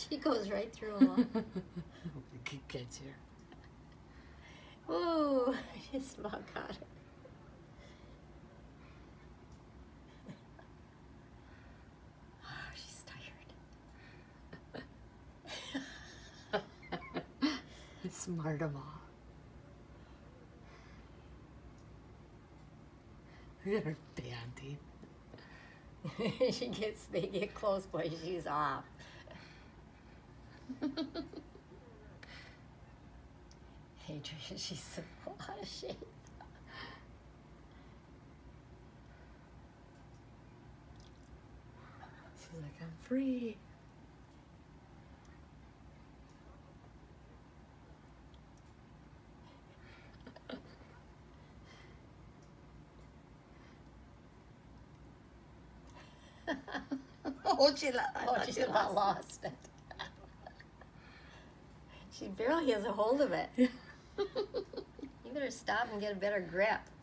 She goes right through them all. We could get you. Ooh, I just about got her. Oh, she's tired. Smart of all. Look at her panting. They get close, boy, she's off. Hey, Trisha, she's so out of shape. She's like, I'm free. Oh, she about lost it. She barely has a hold of it. You better stop and get a better grip.